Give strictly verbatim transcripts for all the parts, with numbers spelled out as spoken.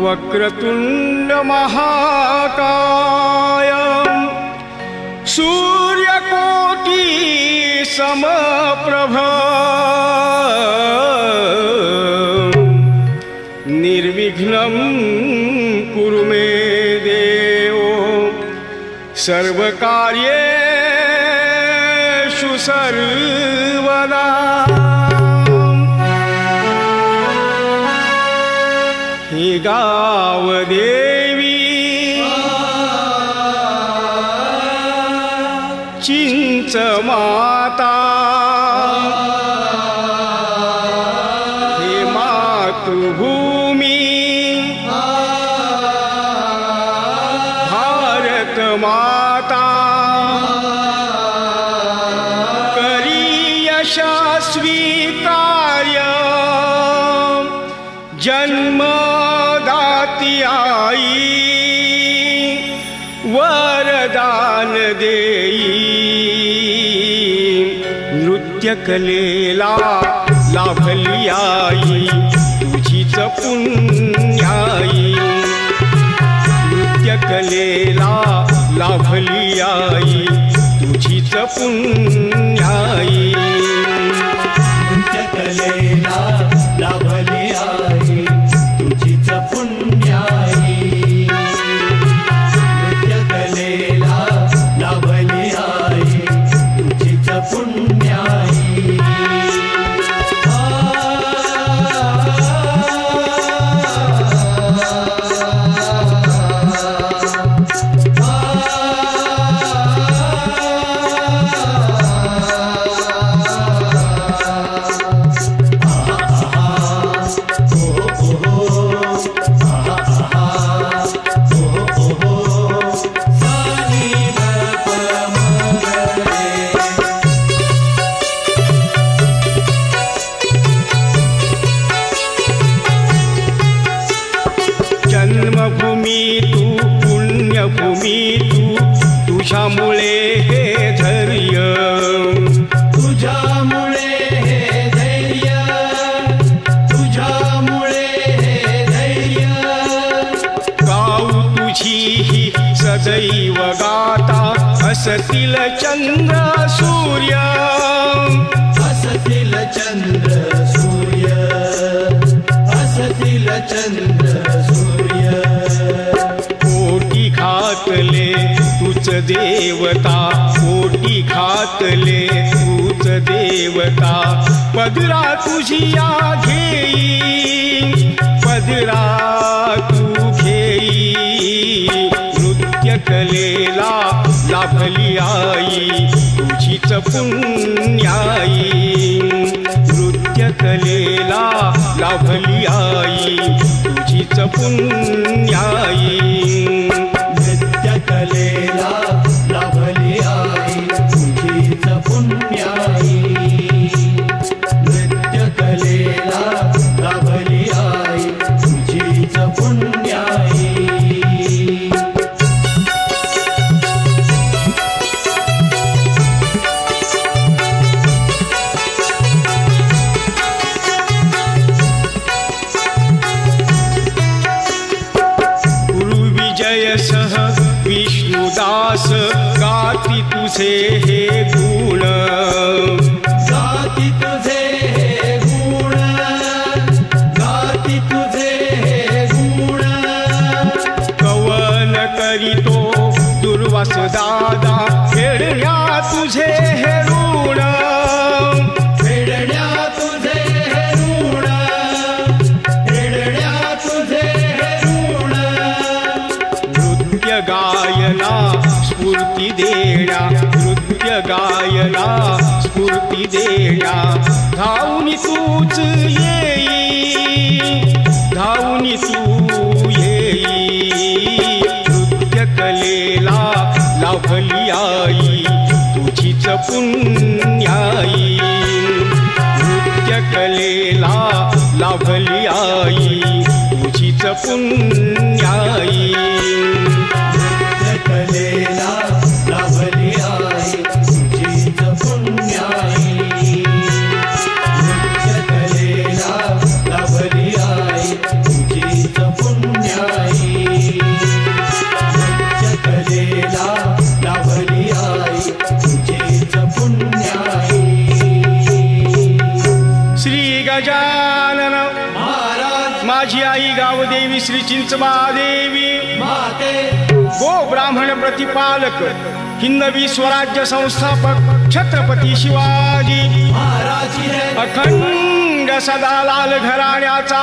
वक्रतुंड महाकाय सूर्यकोटि समप्रभ निर्विघ्नं कुरु मे देव सर्वकार्येषु सर्वदा। हे गावदेवी चिंच माता, हे मातृभूमी भारत माता, करी यशस्वी कार्य जन्मदाती आई, वरदान देई नृत्य कलेला लाभली आई, तुझीच पुण्याई नृत्य कलेला लाभली आई, तुझीच पुण्याई नृत्य कलेला लाभली आई, तुझीच पुण्याई नृत्य कलेला लाभली आई, तुझीच पुण्याई। जन्मभूमी तू पुण्यभूमी तू, तुझ्यामुळे हे धैर्य तुझ्यामुळे हे धैर्य तुझ्यामुळे हे धैर्य, गाऊ तुझी ही सदैव गाता, हसतील चंद्र सूर्य हसतील चंद्र सूर्य हसतील चंद्र सूर्य, कोटी घातले तूच देवता, कोटी घातले तूच देवता, पदरा तुझी या घेई पदरा तू घेई, नृत्य कलेला लाभली आई, तुझीच पुण्याई नृत्य कलेला लाभली आई, तुझीच पुण्याई नृत्य कलेला लाभली आई, तुझीच पुण्याई नृत्य कलेला लाभली आई, तुझीच पुण्याई। जय सह विष्णुदास गाती तुझे हे गुण, गाती तुझे हे गुण गाती तुझे हे गुण, कवन करीतो दुर्वास दादा फेडण्या तुझे हे ऋण, फेडण्या तुझे हे ऋण फेडण्या तुझे हे ऋण, नृत्य गायना स्फूर्ती देण्या नृत्य गायना स्फूर्ती देण्या, धावनी तूच येई धावनी तू येई, नृत्य कलेला लाभली आई, तुझीच पुण्याई नृत्य कलेला लाभली आई, तुझीच पुण्याई नृत्य कलेला लाभली आई, तुझीच पुण्याई नृत्य कलेला लाभली आई, तुझीच पुण्याई। श्री चिंचमादेवी माते गो ब्राह्मण प्रतिपालक हिंदवी स्वराज्य संस्थापक छत्रपती शिवाजी महाराज की जय अखंड सदा लाल घराण्याचा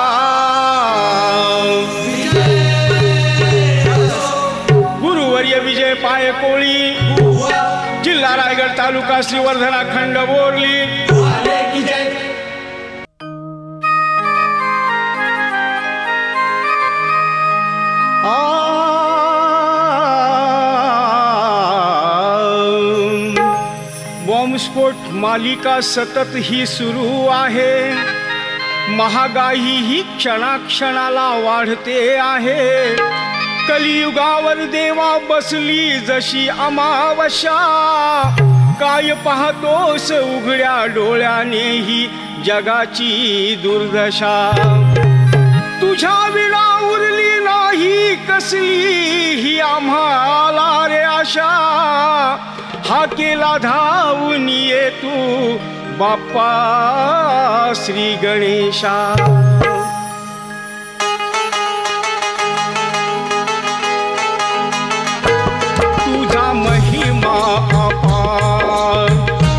गुरुवर्य विजय पायकोळी जिल्हा रायगड तालुका श्रीवर्धना खंड बोरली वाले की जय बॉम्बस्फोट मालिका सतत ही सुरू आहे. महागाई ही क्षणाक्षणाला वाढते आहे. कलियुगावर देवा बसली जशी अमावस्या. काय पाहतोस उघड्या डोळ्याने ही जगाची दुर्दशा. तुझ्या विना उरली नाही कसली ही आम्हाला रे आशा. हा केला धावून ये तू बाप्पा श्री गणेशा. तुझा महिमा अपार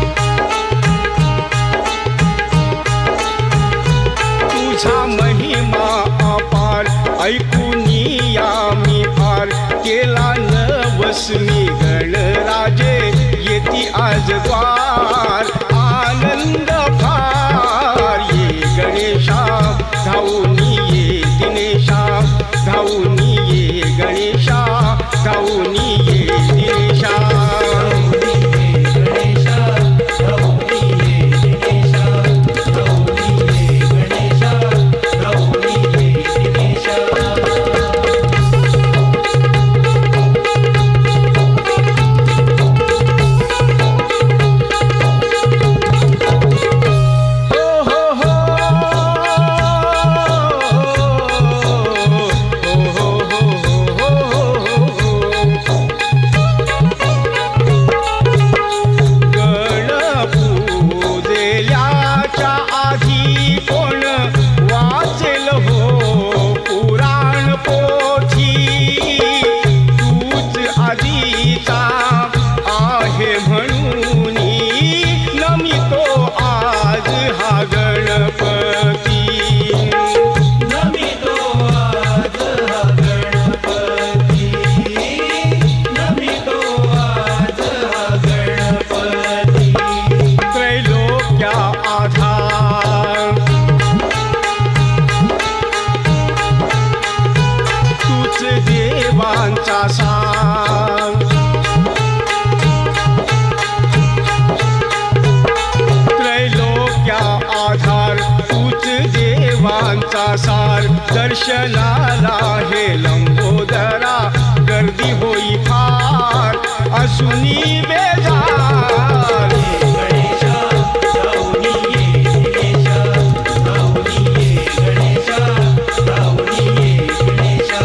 तुझा महिमा अपार ऐकून या मी फार. केला नवस मी गणराजे येती आज द्वार. आनंद फार ये गणेशा धावून ये दिनेशा. धावून ये गणेशा धावून ये दिनेशा. सार दर्शनाला हे लंबोदरा गर्दी होई फार असुनी बेजार. गणेशा धावून ये गणेशा धावून ये गणेशा धावून ये गणेशा.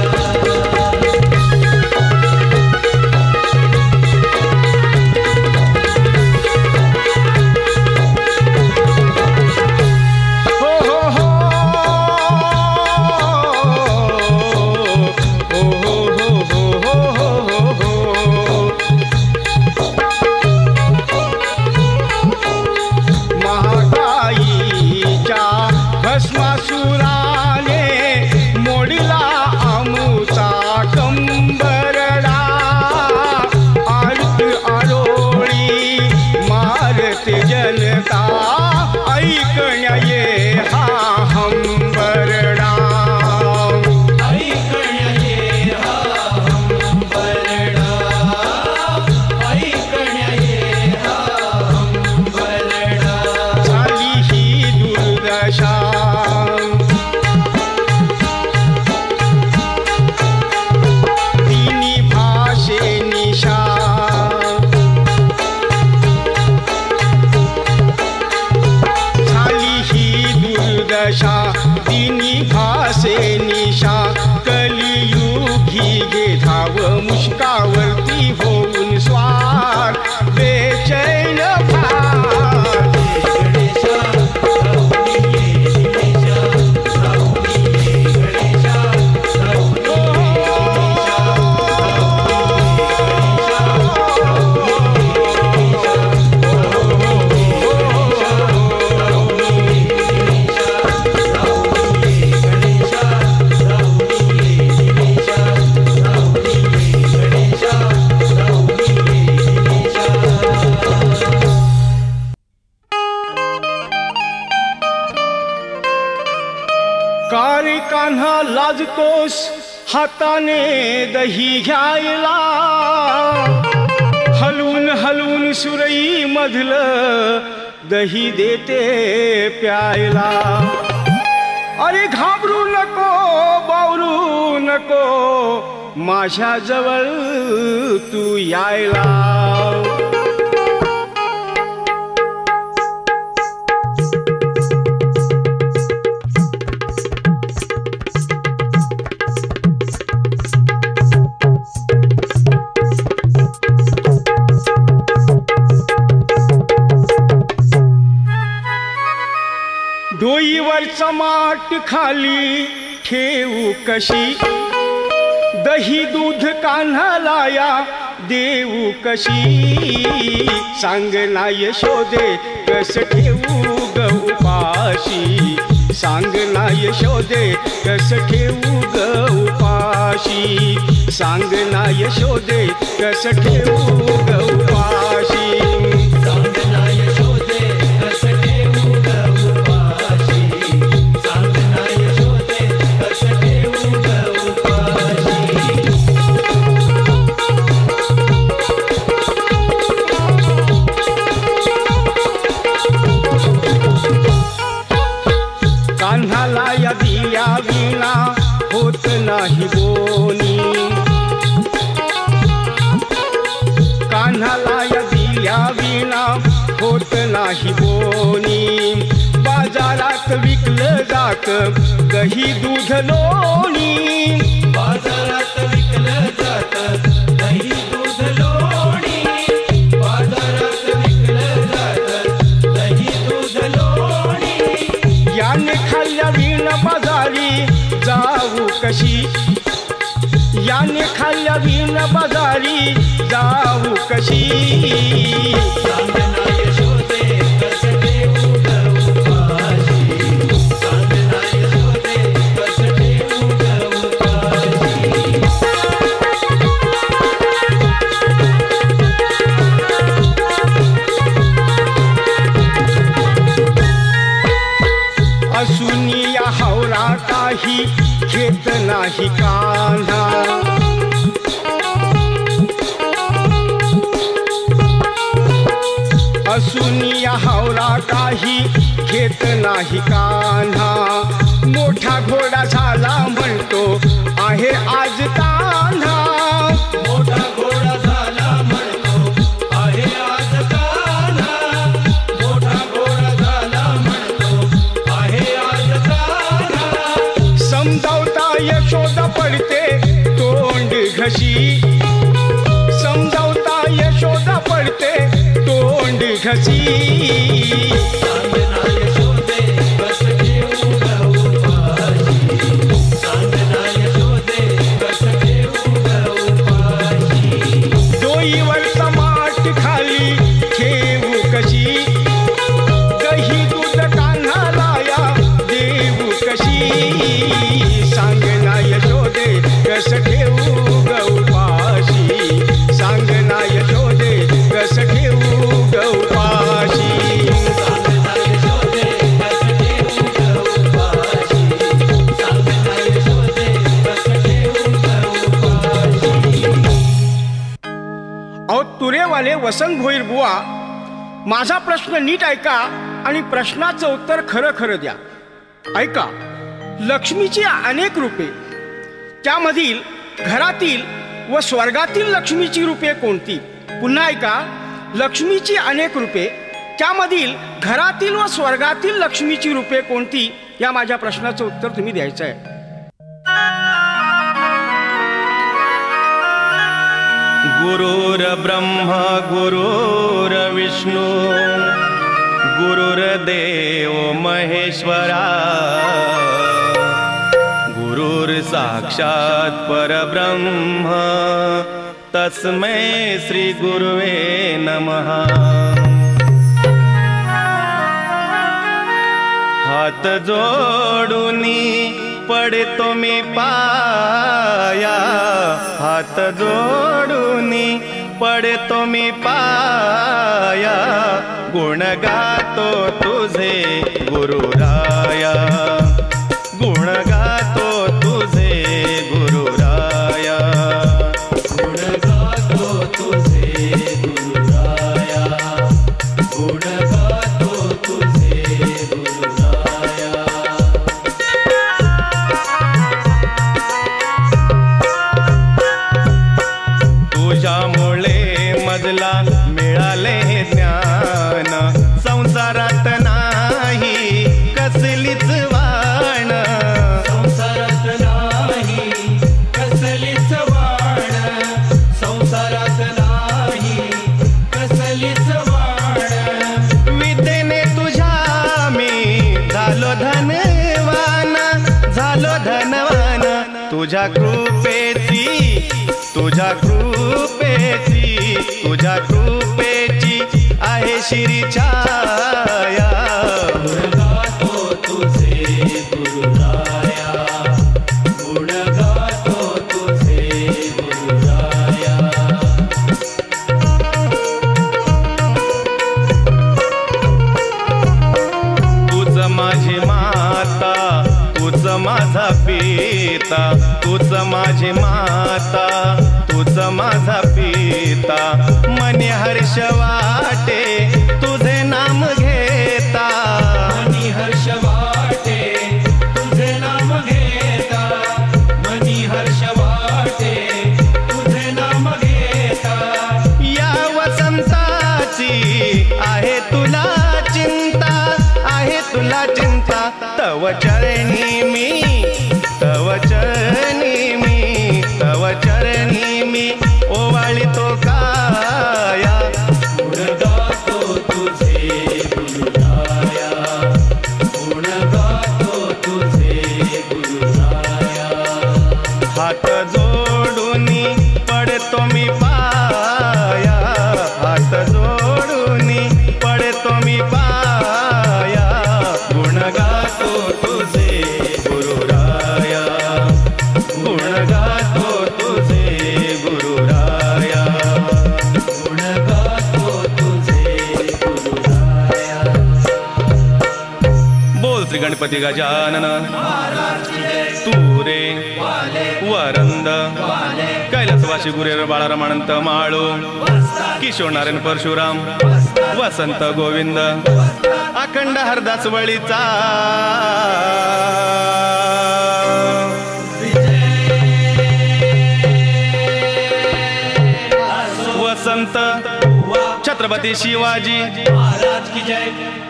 मुष्कावरती होऊन स्वार बेचैन गणेशा नकोस हाताने दही घ्यायला, हलवून हलवून सुरई मधलं दही देते प्यायला. अरे घाबरू नको बावरू नको माझ्या जवळ तू यायला. डोईवरचा माठ खाली ठेवू कशी, दही दूध कान्हालाया देऊ कशी. सांग ना यशोदे कस ठेवू ग उपाशी, सांग ना यशोदे कस ठेवू ग उपाशी, सांग ना यशोदे कस ठेवू ग उपाशी. सांग ना यशोदे कस ठेवू ग उपाशी, सांग ना यशोदे कस ठेवू ग उपाशी. कान्हाला या दिया विना होत नाही बोनी, कान्हाला या दिया विना होत नाही बोनी. बाजारात विकलं जात दही दूध लोणी, बाजारात विकलं जात दही दूध लोणी, बाजारात विकलं जात दही दूध लोणी. याने खाल्ल्या विण बाजारी जाऊ कशी, याने खाल्ल्या विण बाजारी जाऊ कशी. सांग ना यशोदे कस ठेवू ग उपाशी, सांग ना यशोदे कस ठेवू ग उपाशी. असूनी या हावरा काही घेत नाही कान्हा, असूनी या हावरा काही घेत नाही कान्हा. मोठा घोडा झाला म्हणतो आहे आज कान्हा, मोठा घोडा झाला म्हणतो आहे आज कान्हा, मोठा घोडा झाला म्हणतो आहे आज कान्हा. समजावता यशोदा पडते तोंड घशी, समजावता यशोदा पडते तोंड घशी. सांग ना यशोदे कस ठेवू ग उपाशी, सांग ना यशोदे कस ठेवू ग उपाशी. डोईवरचा माठ खाली ठेवू कशी, दही दूध कान्हालाया देऊ कशी. सांग ना यशोदे कस ठेवू ग उपाशी, सांग ना यशोदे कस ठेवू ग उपाशी. सांग ना यशोदे कस ठेवू ग उपाशी, सांग ना यशोदे कस ठेवू ग उपाशी. अहो तुरेवाले वसंत भोईर बुवा, माझा प्रश्न नीट ऐका आणि प्रश्नाचं उत्तर खरं खरं द्या. ऐका, लक्ष्मीची अनेक रूपे, त्यामधील घरातील व स्वर्गातील लक्ष्मीची रूपे कोणती? पुन्हा ऐका, लक्ष्मीची अनेक रूपे, त्यामधील घरातील व स्वर्गातील लक्ष्मीची रूपे कोणती? या माझ्या प्रश्नाचं उत्तर तुम्ही द्यायचं आहे. गुरुर्ब्रह्मा गुरुर्विष्णू गुरुर्देव महेश्वरा, गुरुर्साक्षात् परब्रह्म तस्मै श्री गुरुवे नमः. हात जोडूनी पडतो मी पाया, हात जोडूनी पडतो मी पाया, गुण गातो तुझे गुरुराया, गुण गातो तुझे कृपेची तुझ्या कृपेची तुझ्या कृपेची आहे शिरी छाया गुण गातो तुझे गुरुराया गुण गातो तुझे गुरुराया तूच माझी माता तूच माझा पिता तूच माझी माता तूच माझा पिता मनी हर्ष वाटे तुझे नाम घेता मनी हर्ष वाटे तुझे नाम घेता मनी हर्ष वाटे तुझे नाम घेता या वसंताची आहे तुला चिंता आहे तुला चिंता तव चरणी मी तव चरणी मी तव चरणी मी ओवाळितो काया गुण गातो तुझे गुरुराया गुण गातो तुझे गुरुराया हात जोडून पडतो मी पाया हात जोडून पडतो मी पाया गुण गातो तुझे गुरुराया गुण गातो तुझे गुरुराया गुण गातो तुझे गुरुराया बोल श्री गणपती गजानन तूरे वरंद कैलासवासी गुरेर बाळारमानंत माळू किशोर नारायण परशुराम वसंत गोविंद अखंड हरदास वळीचा वसंत छत्रपती शिवाजी महाराज की जय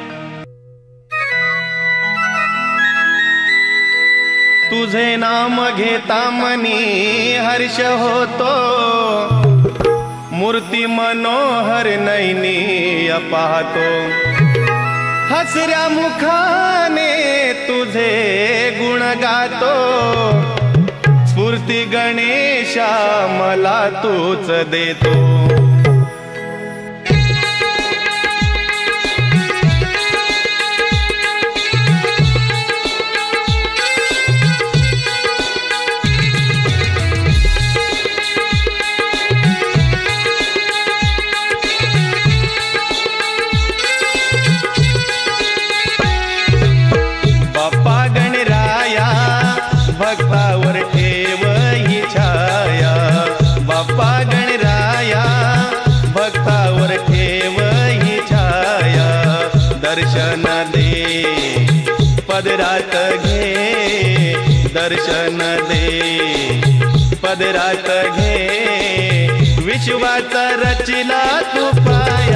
तुझे नाम घेता मनी हर्ष होतो मूर्ती मनोहर नैनी पाहतो हसऱ्या मुखाने तुझे गुण गातो स्फूर्ती गणेशा मला तूच देतो भक्तावर ठेव ही छाया बाप्पा गणराया भक्तावर ठेव ही छाया दर्शन दे पदरात घे दर्शन दे पदरात घे विश्वाचा रचिला तू पाया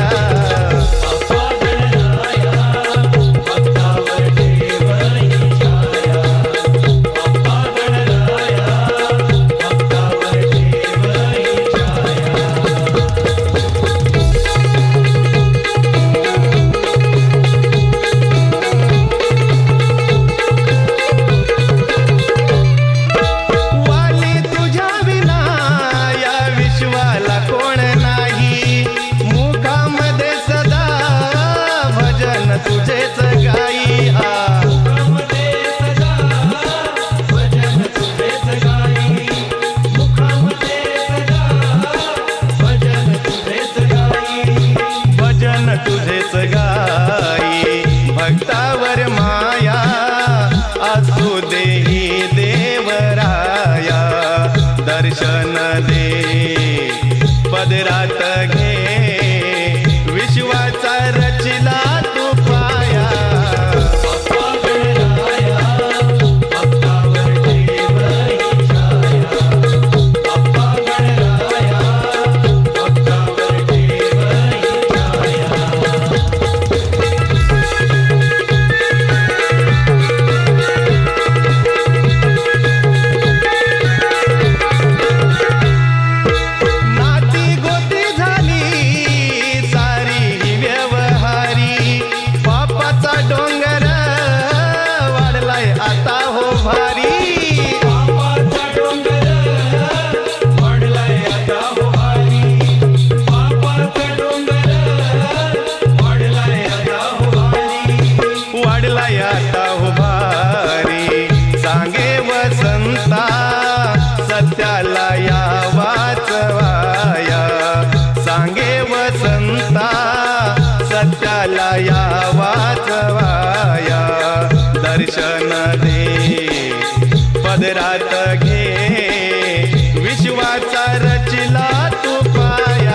तुझेच गाई हा मुखामध्ये सदा भजन तुझेच गाई मुखामध्ये सदा भजन तुझेच गाई भजन तुझेच गाई भक्तावर माया असू देही देवराया दर्शन दे पदरात घे विश्वाचा रचिला तू पाया नाती गोती सत्याला या वाचवाया सांगे वसंता सत्याला या वाचवाया दर्शन दे पदरात घे विश्वाचा रचला तू पाया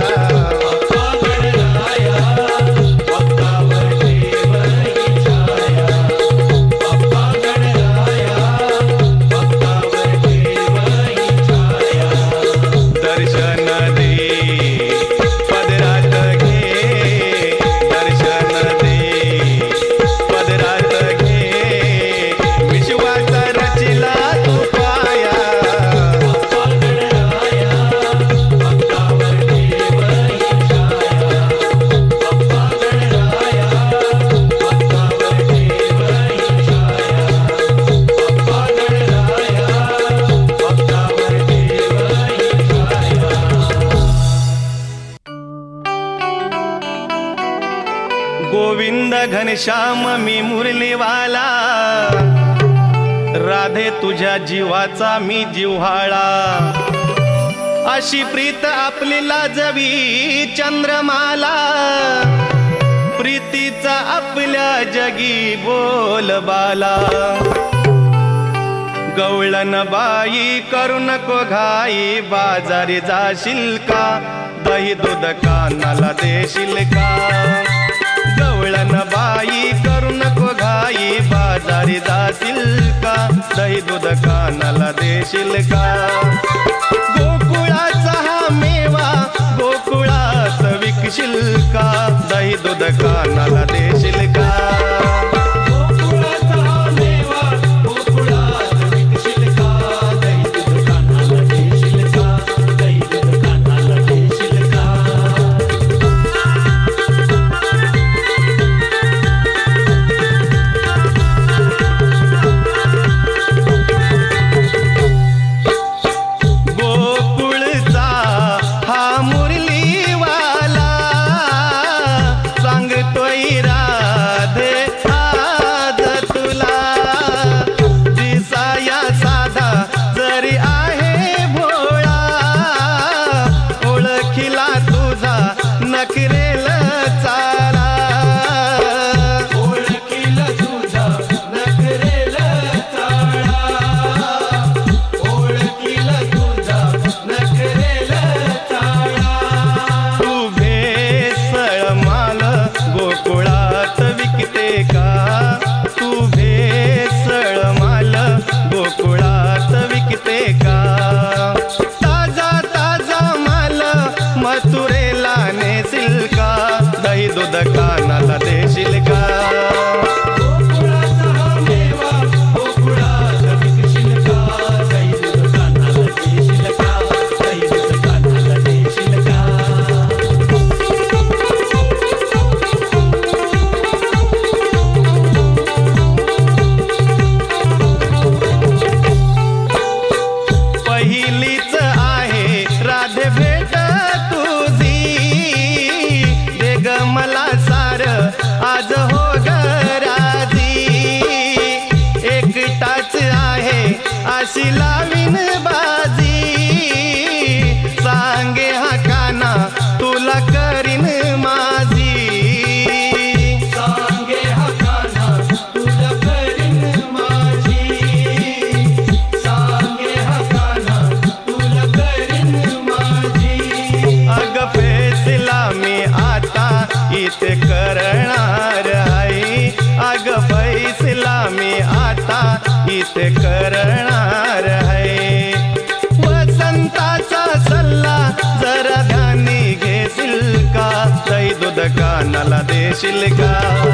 गोविंद घनश्याम मी मुरलीवाला राधे तुझ्या जीवाचा मी जिव्हाळा अशी प्रीत आपली लाजवी चंद्रमाला प्रीतीचा आपल्या जगी बोलबाला गवळण बाई करू नको घाई बाजारी जाशील का दही दूध कानाला देशील का गवळण बाई करू नको घाई बाजारी जाशील का दही दूध कानाला देशील का गोकुळाचा हा मेवा गोकुळात विकशील का दही दूध कानाला देशील का कानाला देशील का पहिलीच आहे राधे भेट मला सार आज हो गराजी एकटाच आहे अशी लावीन बाजी सांगे हा काना तुला करीन माझी सांगे हा काना तुला करीन माझी सांगे हा काना तुला करीन माझी अग फैसला मी आता इथे करणार आहे अग फैसला मी आता इथे करणार आहे वसंताचा सल्ला जरा ध्यानी घेशील का दही दूध कानाला देशील का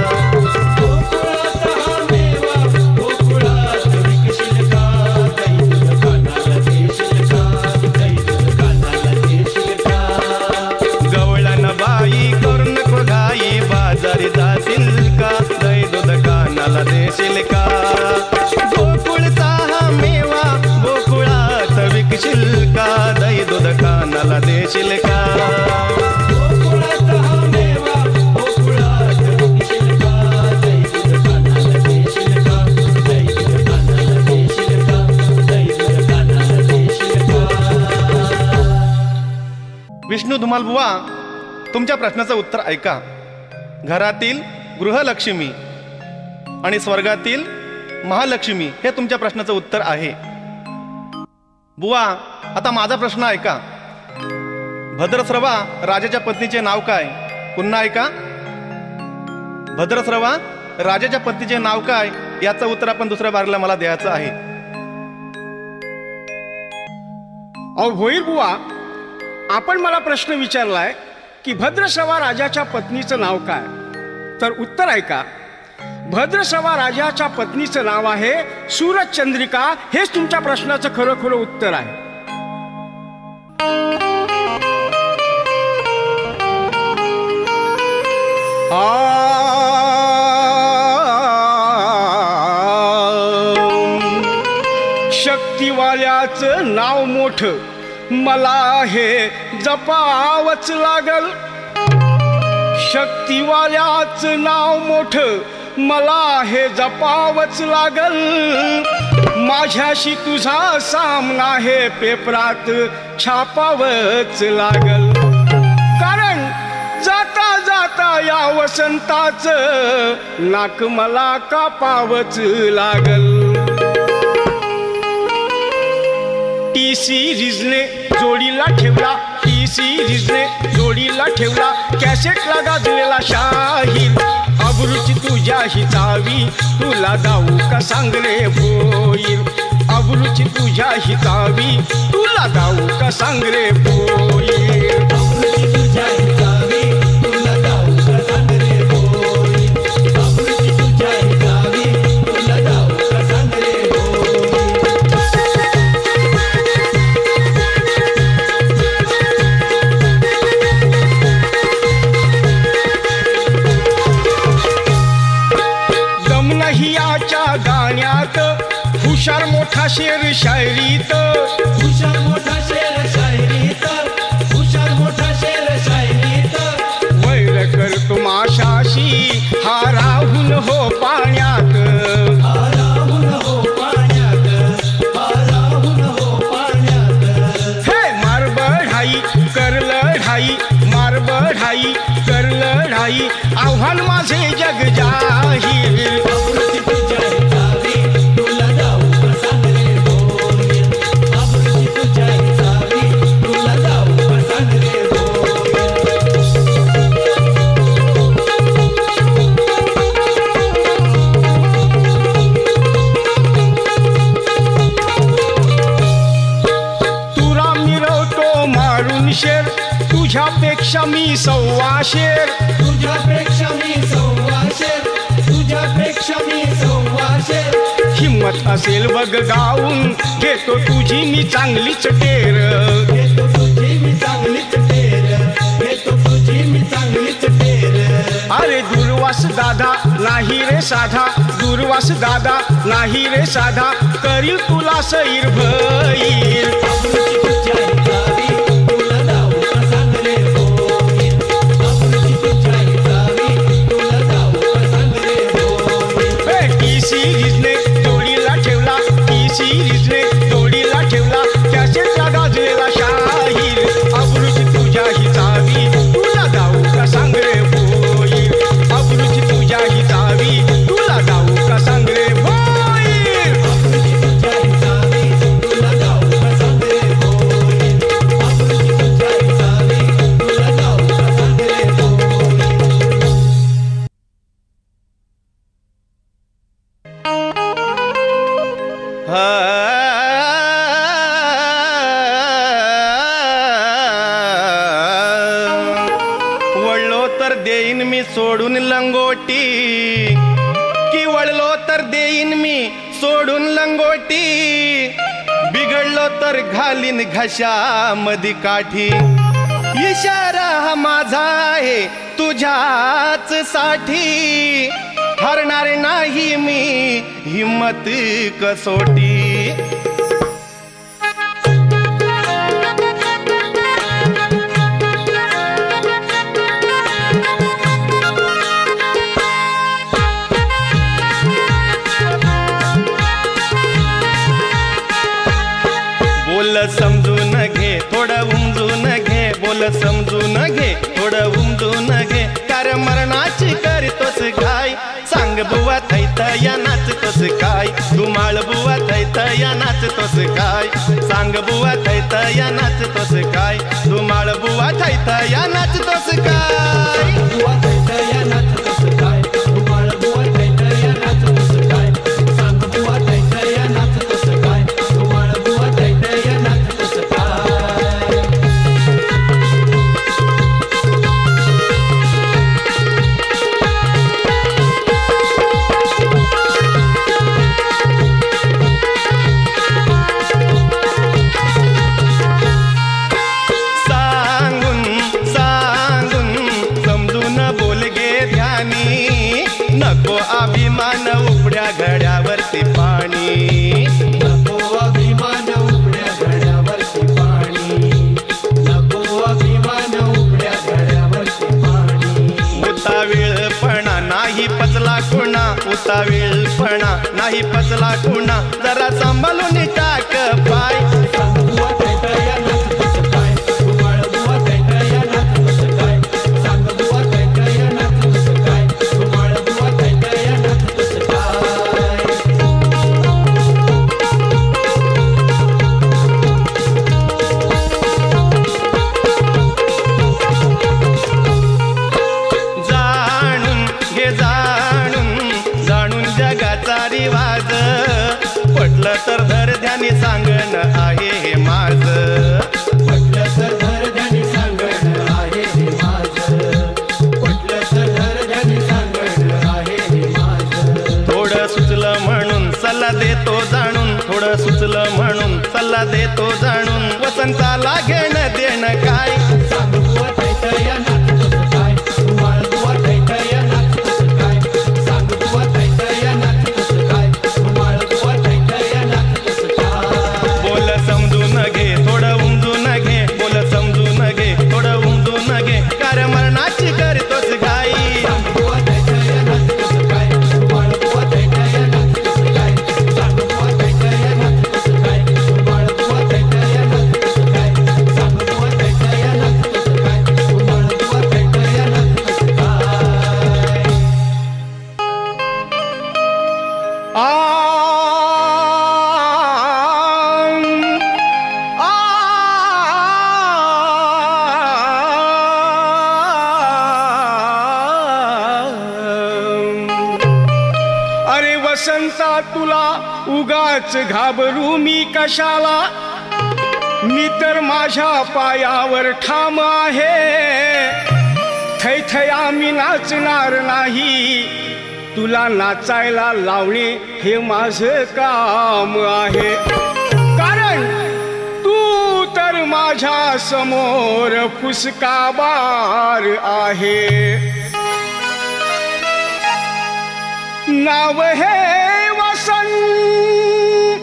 बाजारी जाशील का दही दूध कानाला देशील का गोकुळचा हा मेवा गोकुळात विकशील का दही दूध कानाला देशील का गोकुळाचा हा मेवा गोकुळात विकशील का विष्णू धुमाल बुवा, तुमच्या प्रश्नाचं उत्तर ऐका. घरातील गृहलक्ष्मी आणि स्वर्गातील महालक्ष्मी हे तुमच्या प्रश्नाचं उत्तर आहे. बुवा, आता माझा प्रश्न ऐका. भद्रस्रवा राजाच्या पत्नीचे नाव काय? पुन्हा ऐका. भद्रस्रवा राजाच्या पत्नीचे नाव काय? याचं उत्तर आपण दुसऱ्या बारीला मला द्यायचं आहे. अहो भोईर बुवा, आपण मला प्रश्न विचारलाय की भद्रसवा राजाच्या पत्नीचं नाव काय? तर उत्तर ऐका. भद्रसवा राजाच्या पत्नीचं नाव आहे सूरजचंद्रिका. हेच तुमच्या प्रश्नाचं खरं खरं उत्तर आहे. शक्तिवाल्याचं नाव मोठं, मला हे जपावच लागल. शक्तिवाल्याचं नाव मोठं, मला हे जपावच लागल. माझ्याशी तुझा सामना हे पेपरात छापावच लागल. कारण जाता जाता या वसंताचं नाक मला कापावच लागल. टी सिरीजने जोडीला ठेवला, टी सिरीजने जोडीला ठेवला, कॅसेटला गाजलेला शाहीर. अब्रूची तुझ्या ही चावी, तुला गाऊ का सांग रे भोईर. अब्रूची तुझ्या ही चावी, तुला गाऊ का सांग रे भोईर. अब्रूची तुझ्या ही चावी, तुला गाऊ का सांग रे भोईर. अब्रूची तुझ्या ही चावी, तुला गाऊ का सांग रे भोईर. गाण्यात हुशार मोठा शेर शायरीत, हुशार मोठा शेर शायरीत, हुशार मोठा शेर शायरीत. वैर करतो माशाशी हा राहून हो पाण्यात. हा राहून हो पाण्यात, हा राहून हो पाण्यात. हे मार बढाई कर लढाई, मार बढाई कर लढाई, आव्हान माझे जग जाहीर. अब्रूची तुझ्या ही चावी, तुला गाऊ का सांग रे भोईर. अब्रूची तुझ्या ही चावी, तुला गाऊ का सांग रे भोईर. तुला मिरवतो मारून शेर, तुझ्यापेक्षा मी सव्वा शेर. तुझ्यापेक्षा मी सव्वा शेर, तुझ्यापेक्षा मी सव्वा शेर. हिम्मत असेल बघ गाऊन, घेतो तुझी मी चांगलीच टेर. घेतो तुझी मी चांगलीच टेर, घेतो तुझी मी चांगलीच टेर. अरे दुर्वास दादा नाही रे साधा, दुर्वास दादा नाही रे साधा, करील तुला सैर भईर. अब्रूची तुझ्या ही चावी, तुला गाऊ का सांग रे भोईर. अब्रूची तुझ्या ही चावी, तुला गाऊ का सांग रे भोईर. टी सिरीजने जोडीला ठेवला, टी सिरीजने जोडीला ठेवला, कॅसेटला गाजलेला शाहीर. अब्रूची तुझ्या ही चावी, तुला गाऊ का सांग रे भोईर. अब्रूची तुझ्या ही चावी, तुला गाऊ का सांग रे भोईर. अब्रूची तुझ्या ही चावी, तुला गाऊ का सांग रे भोईर. अब्रूची तुझ्या ही चावी, तुला गाऊ का सांग रे भोईर. वळलो तर देईन मी सोडून लंगोटी, की वळलो तर देईन मी सोडून लंगोटी. बिघडलो तर घालीन घशामधी काठी. इशारा हा माझा आहे तुझ्याच साठी. हरणार नाही मी हिम्मत कसोटी. बोल समजून घे, थोडं उमजून घे, बोल बोल समजून घे थोडं उमजून घे कार मरणाची करतोस काय सांग बुवा थैत या नाचतोस काय धुमाळ बुवा थैत या नाचतोस काय सांग बुवा थैत या नाचतोस काय धुमाळ बुवा थैत या नाचतोस काय बुवा थैत या नाचतोस काय धुमाळ बुवा थैत या नाचतोस काय सांग बुवा थैत या नाचतोस काय धुमाळ बुवा थैत या नाचतोस काय नको अभिमान उपड्या घड्यावरती पाणी नको अभिमान उपड्या घड्यावरती पाणी नको अभिमान उपड्या घड्यावरती पाणी उतावीळपणा नाही पचला कुणा उतावीळपणा नाही पचला कुणा जरा सांभाळून टाक पाय सांग बुवा थैत या नाचतोस काय धुमाळ बुवा थैत या नाचतोस काय सांग बुवा थैत या नाचतोस काय धुमाळ बुवा थैत या नाचतोस काय जाणून घे जाणून जाणून जगाचा रिवाज पटलं तर धर ध्यानी सांगण आहे हे माझ पटलं तर धर ध्यानी सांगण आहे हे माझं पटलं तर धर ध्यानी सांगण आहे हे माझं थोडं सुचलं म्हणून सल्ला देतो जाणून थोडं सुचलं म्हणून सल्ला देतो जाणून वसंताला घेणं देणं काय सांग बुवा थैत या नाचतोस काय धुमाळ बुवा थैत या नाचतोस काय सांग बुवा थैत या नाचतोस काय धुमाळ बुवा थैत या नाचतोस काय बोल समजून घे थोडं उमजून घे बोल समजून घे थोडं उमजून घे कार मरणाची करतोस घाई सांग बुवा थैत या नाचतोस काय धुमाळ बुवा थैत या नाचतोस काय सांग बुवा थैत या नाचतोस काय धुमाळ बुवा थैत या नाचतोस काय सांग बुवा थैत या नाचतोस काय धुमाळ बुवा थैत या नाचतोस काय आ अरे वसंता तुला उगाच घाबरू मी कशाला मी तर माझ्या पायावर ठाम आहे थैथया मी नाचणार नाही तुला नाचायला लावणे हे माझं काम आहे कारण तू तर माझ्या समोर फुसकाबार आहे नाव हे वसंत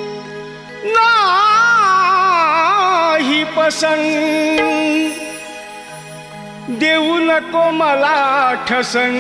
नाही पसंत देऊ नको मला ठसन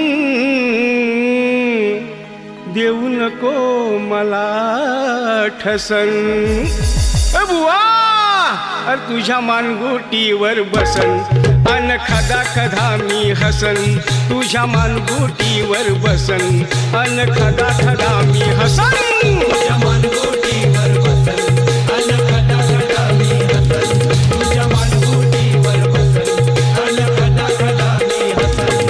देऊ नको मला ठसन ए बुवा अरे तुझ्या मानगुटीवर बसन अन खदा खदा मी हसन तुझ्या मानगुटीवर बसन अन खदा खदा मी हसन तुझ्या मानगुटीवर बसन अन खदा खदा मी हसन तुझ्या मानगुटीवर बसन अन खदा खदा मी हसन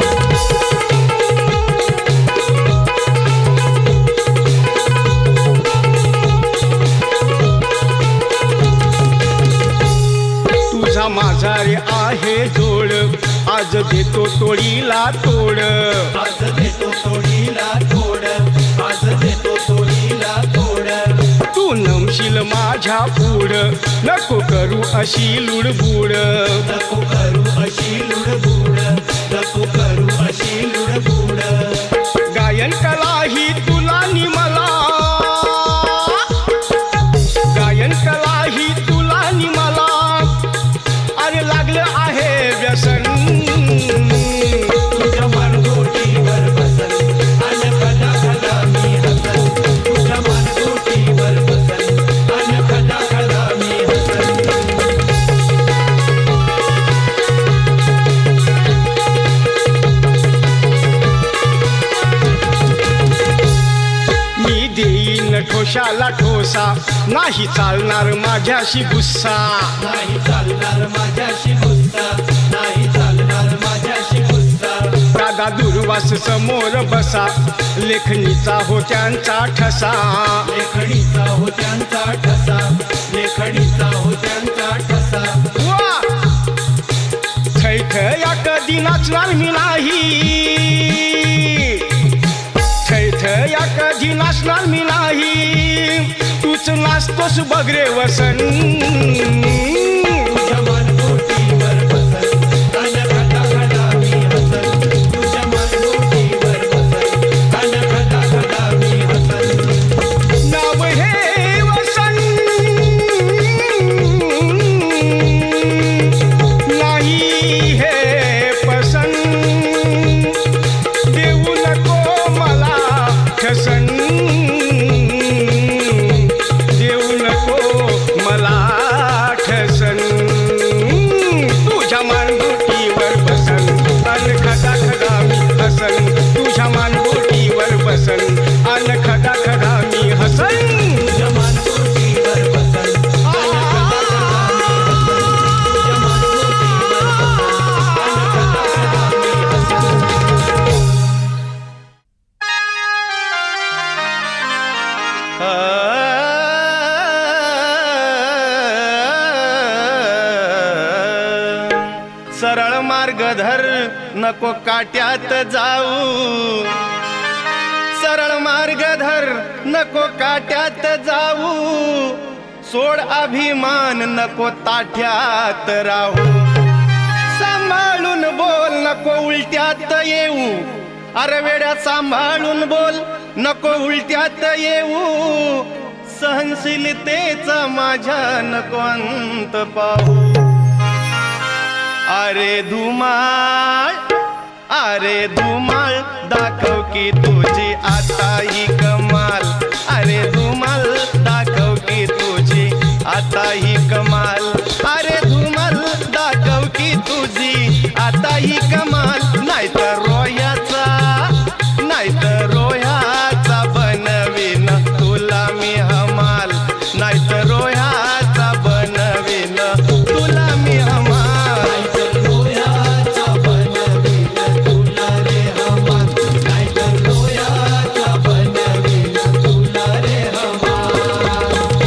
तुझा माझा रे आहे जोड आज देतो तोडीला तोड आज देतो तोडीला तोड आज देतो तोडीला तोड तू नमशील माझ्या पुढ नको करू अशी लुडबुड नको करू अशी लुडबुड नको करू अशी लुडबुड गायन कला ही तुला नि मला गायन कला ही तुला नि मला अरे लागलं आहे व्यसन तुझ्या मानगुटीवर बसन अन खदा खदा मी हसन तुझ्या मानगुटीवर बसन अन खदा खदा मी हसन कशाला ठोसा, नाही चालणार माझ्याशी गुस्सा. नाही चालणार माझ्याशी गुस्सा, नाही चालणार माझ्याशी गुस्सा. राधा दुर्वास समोर बसा, लेखणीचा हो त्यांचा ठसा. लेखणीचा हो त्यांचा ठसा, लेखणीचा हो त्यांचा ठसा. वा थैथया कधी नाचणार मी नाही, थैथया कधी नाचणार मी नाही. तूच नाचतोस बघ रे वसन. तुझ्या मनगोटीवर बसन, अन खदा खदा मी हसन. तुझ्या मनगोटीवर बसन, अन खदा खदा मी हसन. नाव हे वसन नाही हे पसंत, देऊ नको मला ठसन, देऊ नको मला ठसन. तुझ्या मानगोटीवर बसन, अन खदा खदा मी हसन. तुझ्या मानगोटीवर बसन, अन खदा खदा मी हसन. तुझ्या मनगोटीवर बसन, अन खदा खदा मी हसन. तुझ्या मनगोटीवर बसन, अन खदा खदा मी हसन. सरळ मार्ग धर नको काट्यात जाऊ, सरळ मार्ग धर नको काट्यात जाऊ. सोड अभिमान नको ताठ्यात राहू, सांभाळून बोल नको उलट्यात येऊ. अरे वेड्या सांभाळून बोल नको उलट्यात येऊ. सहनशीलतेचा माझ्या नको अंत पाहू. अरे धुमाळ, अरे धुमाळ दाखव की तुझी आता ही कमाल. अरे धुमाळ दाखव की तुझी आता ही कमाल. अरे धुमाळ दाखव की तुझी आता ही कमाल. नाहीतर रोह्याचा, नाहीतर रोह्याचा बनवीन तुला मी हमाल. नाहीतर रोह्याचा बनवीन तुला मी हमाल. नाहीतर रोह्याचा बनवीन तुला रे हमाल. नाहीतर रोह्याचा बनवीन तुला रे हमाल.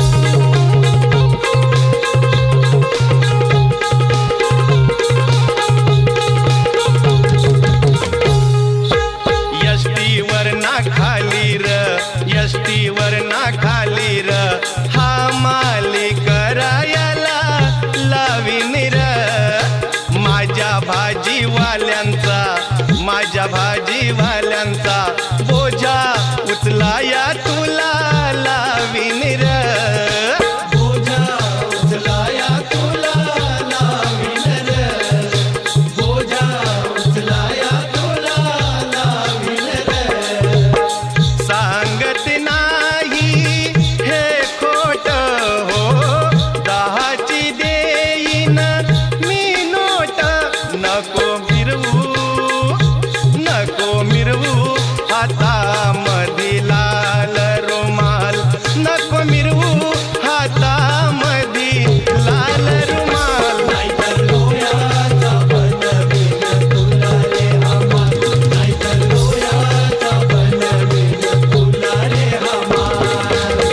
यष्टीवर ना खाली र, यष्टीवर ना खाली र. हा माली करायला लावीन र. माझ्या भाजीवाल्यांचा, माझ्या भाजीवाल्यांचा बोजा उचलाया तुला लावीन र. बोजा उचलाया तुला लावीन रे. बोजा उचलाया तुला लावीन रे. सांगत नाही हे खोट हो, दहाची देईन मी नोट. नको मिरवू, नको मिरवू हातामधी लाल रुमाल. नको मिरवू हातामधी लाल रुमाल. नाहीतर रोह्याचा बनवीन तुला रे हमाल. नाहीतर रोह्याचा बनवीन तुला रे हमाल.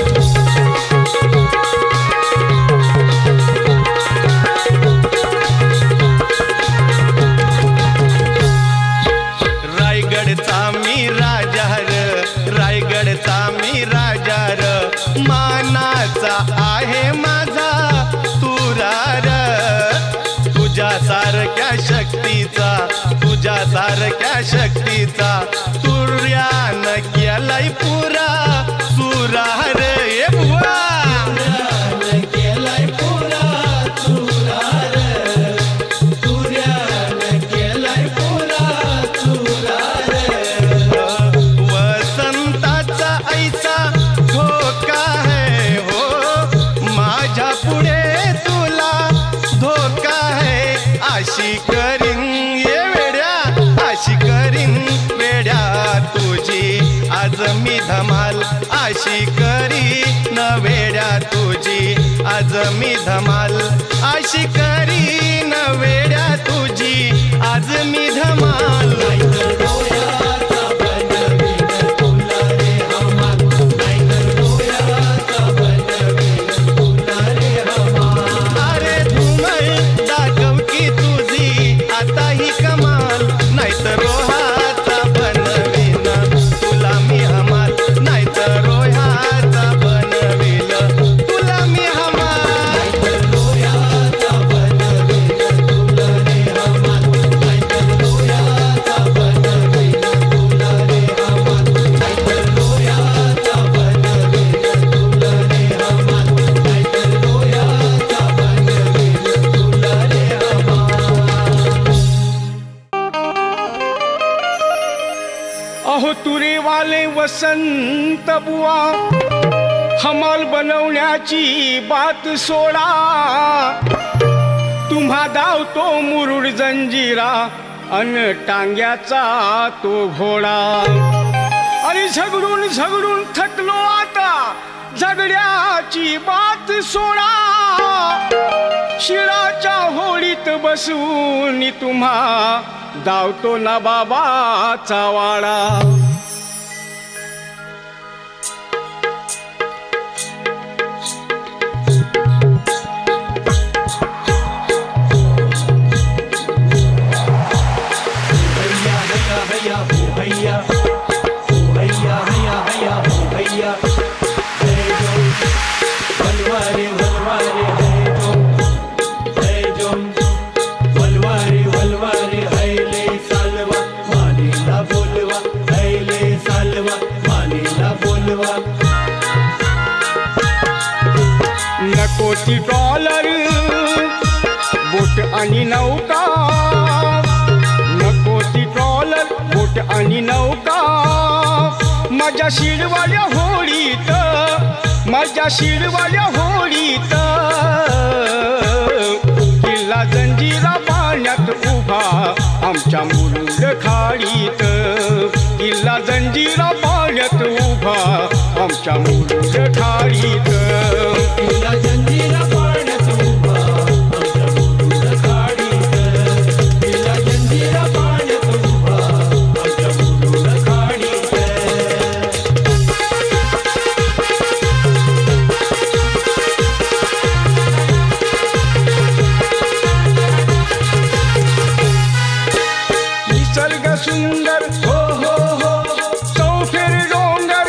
रायगडचा मी राजा र, रायगडचा मी राजा र. मानाचा आहे माझा तुरार. तुझ्या सारख्या शक्तीचा, तुझ्या सारख्या शक्तीचा तुर्यानं केलाय पुरा सुरार. ए बुवा तुर्यानं केलाय पुरा चुरार. तुर्यानं केलाय पुरा चुरार. वसंताचा ऐसा धोका है हो, माझ्या पुढे तुला धोका है. अशी करीन ये वेड्या, अशी करीन वेड्या तुझी आज मी धमाल अशी करी न वेड्या तुझी आज मी धमाल अशी करी न वेड्या तुझी आज मी धमाल अरे धुमळ दाखव की तुझी आता ही कमाल नाहीतर रोहाचा बनवीन तुला मी हमाल नाहीतर रोह्याचा बनवील तुला मी हमाल अहो तुरेवाले वसंत बुवा हमाल बनवण्याची बात सोडा तुम्हा धावतो मुरुड जंजिरा अन टांग्याचा तो घोडा आणि झगडून झगडून थकलो आता झगड्याची बात सोडा शिळाच्या होळीत बसून तुम्हा धावतो ना बाबाचा वाडा नकोती डॉलर बोट आणि नौका नकोती डॉलर बोट आणि नौका माझ्या शिडवाल्या होळीत माझ्या शिडवाल्या होळीत किल्ला जंजिरा पाण्यात उभा आमच्या मुरुड खाडीत किल्ला जंजिरा पाण्यात उभा आमच्या मुरुड खाडीत किल्ला जंजिरा पाण्यात उभा आमच्या मुरुड खाडीत किल्ला जंजिरा पाण्यात उभा आमच्या मुरुड खाडीत निसर्ग सुंदर हो हो हो चौफेर डोंगर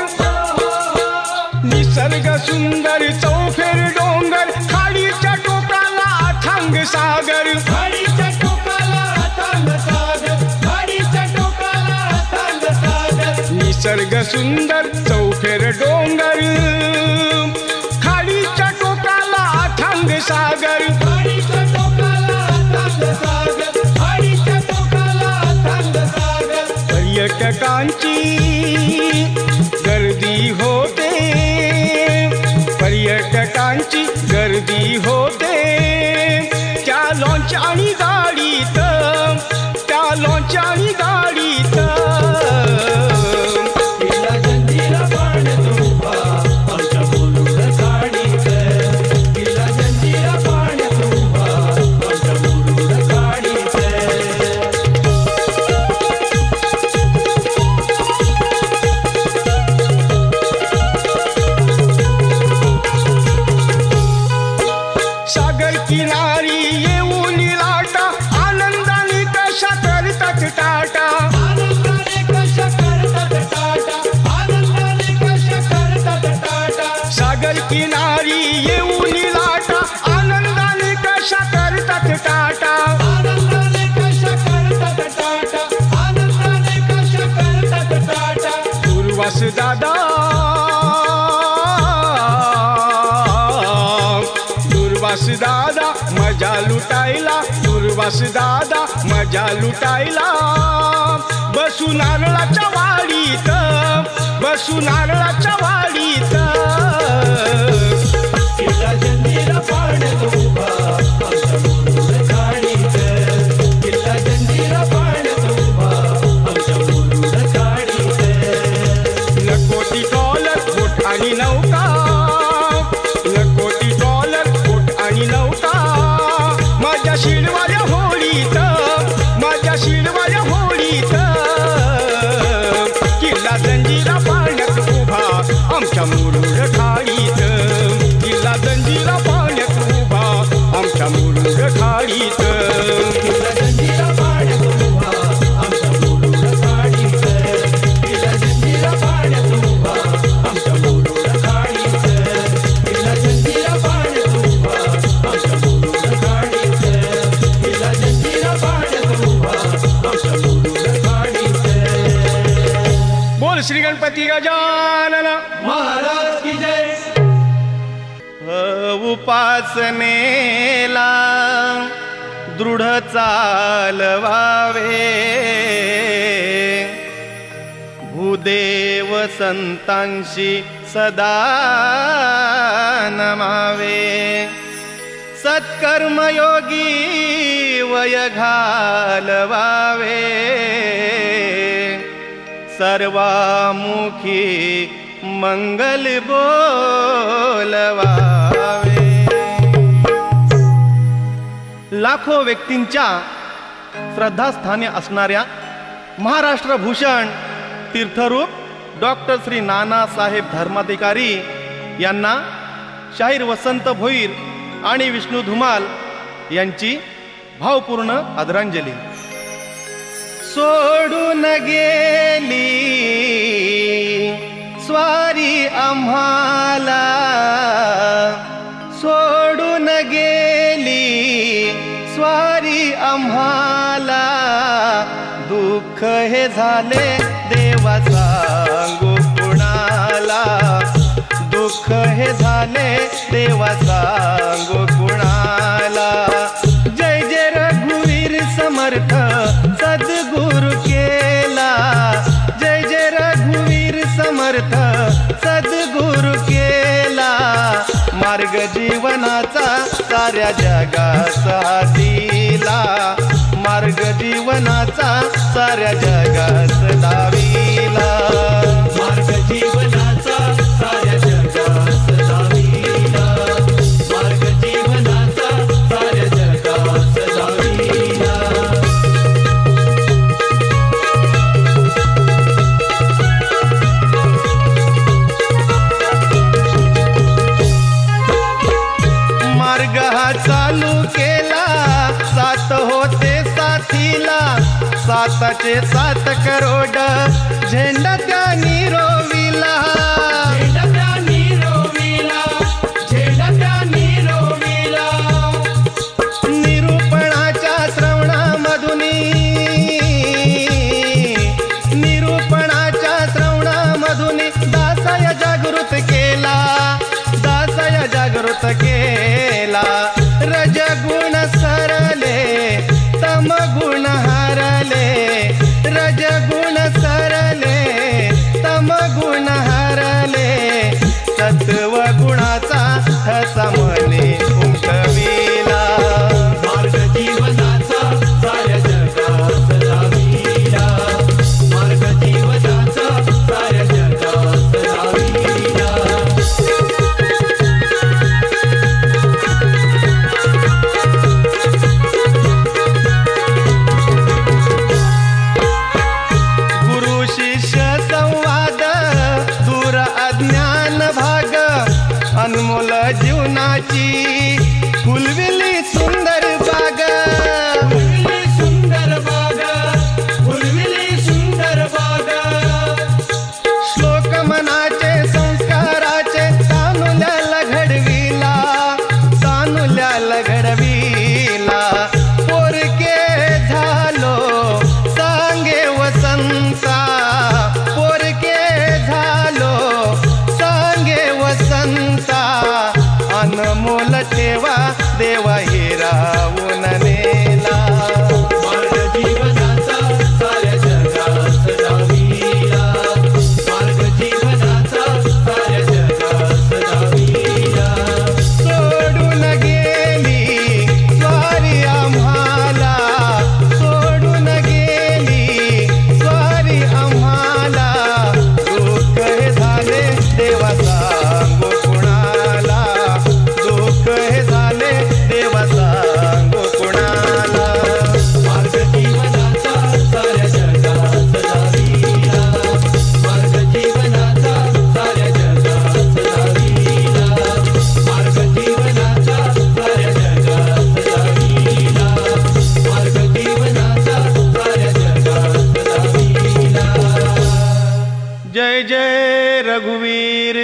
निसर्ग सुंदर चौफेर डोंगर खाडीच्या टोकाला अथांग सागर खाडीच्या टोकाला अथांग सागर खाडीच्या टोकाला अथांग सागर निसर्ग सुंदर चौफेर डोंगर खाडीच्या टोकाला अथांग सागर खाडीच्या टोकाला अथांग सागर खाडीच्या टोकाला अथांग सागर पर्यटकांची गर्दी होते पर्यटकांची गर्दी होते त्या लॉन्च आणि गाडीत त्या लॉन्च आणि गाडीत किल्ला जंजिरा पाण्यात उभा आमच्या मुरुड खाडीत किल्ला जंजिरा पाण्यात उभा आमच्या मुरुड खाडीत सागर किनारी येऊन लाटा आनंदाने कशा करतात टाटा आनंदाने कशा करतात टाटा आनंदाने कशा करतात टाटा सागर किनारी येऊन लाटा आनंदाने कशा करतात टाटा आनंदाने कशा करतात टाटा आनंदाने कशा करतात टाटा दुर्वास दादा दुर्वास दादा मजा लुटायला दुर्वास दादा मजा लुटायला बसू नारळाच्या वाडीत बसू नारळाच्या वाडीत किल्ला जंजिरा पाण्यात उभा आमच्या मुरुड खाडीत किल्ला जंजिरा पाण्यात उभा आमच्या मुरुड खाडीत नको खाडीत. तिला जंजिरा पाण्यात उभा आमच्या मुरुड खाडीत. तिला जंजिरा पाण्यात उभा आमच्या मुरुड खाडीत. तिला जंजिरा पाण्यात उभा आमच्या मुरुड खाडीत. तिला जंजिरा पाण्यात उभा आमच्या मुरुड खाडीत. बोल श्री गणपती गजानन महाराज की जय. उपासनेला दृढ चालवावे, भूदेव संतांशी सदा नमावे. सत्कर्मयोगी वय घालवावे, सर्वामुखी मंगल बोलवावे. लाखो व्यक्तींच्या श्रद्धास्थानी असणाऱ्या महाराष्ट्र भूषण तीर्थरूप डॉक्टर श्री नानासाहेब धर्माधिकारी यांना शाहीर वसंत भोईर आणि विष्णू धुमाल यांची भावपूर्ण आदरांजली. सोडून गेली स्वारी आम्हाला, सोडून गेली स्वारी आम्हाला, दुःख हे झाले देवा सांगू कुणाला, दुःख हे झाले देवा सांगू कुणाला. जय जय रघुवीर समर्थ सद्गुरु केला, जय जय रघुवीर समर्थ सद्गुरु केला. मार्ग जीवनाचा साऱ्या जगास दिला, मार्ग जीवनाचा साऱ्या जगास दाविला. मार्ग जीवनाचा साऱ्या जगास दाविला, मार्ग जीवनाचा साऱ्या जगास दाविला. मार्ग हा चालू केला, सात होते साथीला, साताचे सात करोड झेंडा त्यांनी रोविला. झेंडा त्यांनी रोविला, झेंडा त्यांनी रोविला. निरूपणाच्या श्रवणामधुनी, निरूपणाच्या श्रवणामधुनी दासाय जागृत केला, दासाय जागृत केला. रजगुण सरले तमगुण हरले, रजगुण सरले तमगुण हरले.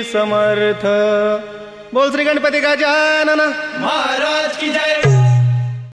समर्थ. बोल श्री गणपती गजानन महाराज की जय.